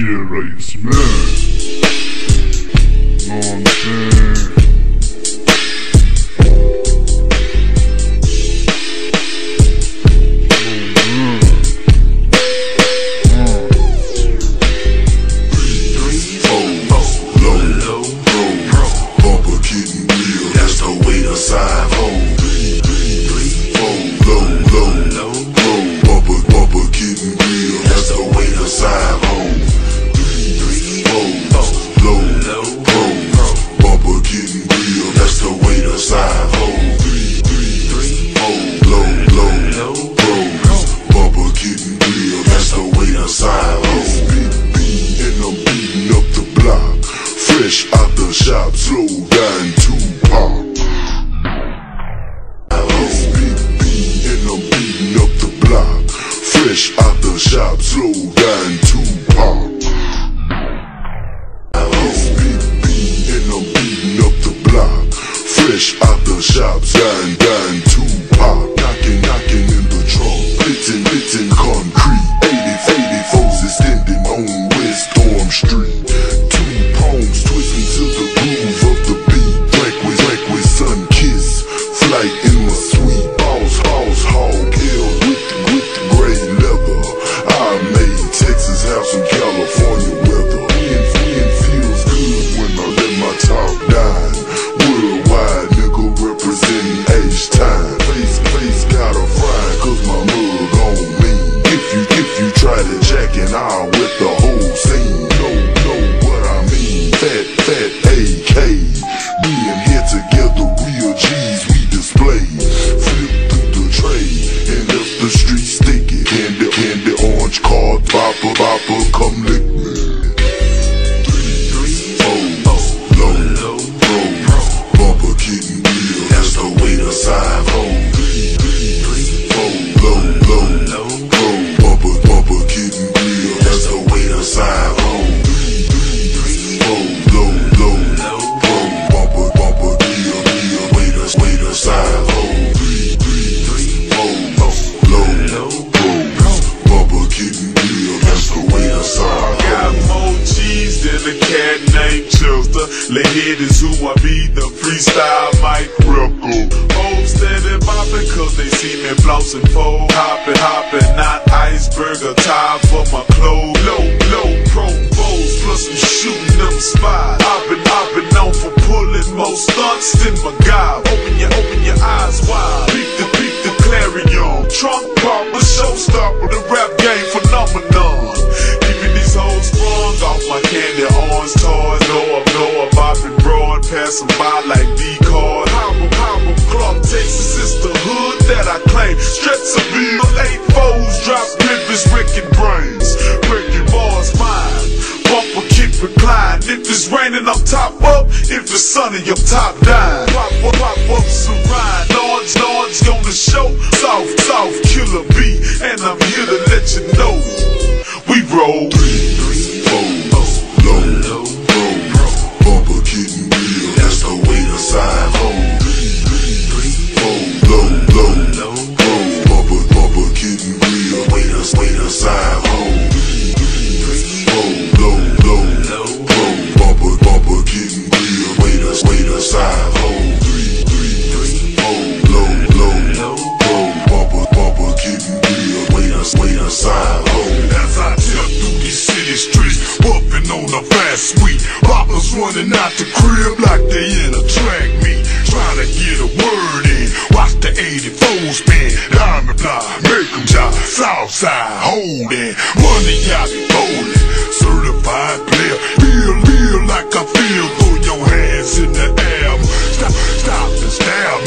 get right smashed. Know what I'm saying? Fresh out the shop, slow down to pop. And I'm beating up the block. Fresh out the shop, slow down to pop. And I'm beating up the block. Fresh out the shop, down to pop. Knocking in the trunk, blitzing concrete. 84s extending on West Storm Street. Twisting to the groove of the beat. Black with sun kiss. Flight in my sweet boss hog. Held with the gray leather. I made Texas house in California weather. It feels good when I let my top down. Worldwide nigga representing H-Time. Face got a fry cause my mug on me. If you try to jack and I'll wet the whole scene. Fat AK, me and here together, real G's we display. Flip through the tray and left the street sticky. Candy orange card, bopper, come lick me. 3, 4, low, bro, bumper kitten wheel, that's the way the side home. 3, 4, low, bro, bumper kitten wheel, that's the way the side home. Leadhead is who I be, the freestyle Mike Ripple. Hoes steady bopping cause they see me flossing fold. Hoppin', not iceberg or tie for my clothes. Low, pro foes, plus I'm shooting them spies. I've been known for pulling more stunts than my guy. Open your eyes wide. Peep the clarion. Trunk popper, showstopper, the rap game phenomenon. Keeping these hoes sprung off my candy orange toys. Know I'm bopping broad, passing by like D-card. Harlem, Clark, Texas is the hood that I claim. Stretsaville, 8-4s, drop Memphis, wrecking brains. Wrecking bars, mine. Bumper, kick, recline. If it's raining, I'm top up. If it's sunny, I'm top down. Pop up, surround. Large on the show. South, killer beat. And I'm here to let you know. We roll. 3, 4, low, bro, bumper kitten wheel, that's the way the side home. 3, 4, low, bro, bumper kitten wheel, way the side home. 3, 4, low, bro, bumper kitten wheel, way the side home. 3, 4, low, bro, bumper kitten wheel, way the side home. As I tip through these city streets, bumping on the fast sweet. Poppers running out the crib like they in a track meet, trying to get a word in. Watch the 84 spin, diamond block, make them jump. Southside holding, money got me bowling. Certified player, feel like I feel. Throw your hands in the air, stop and stab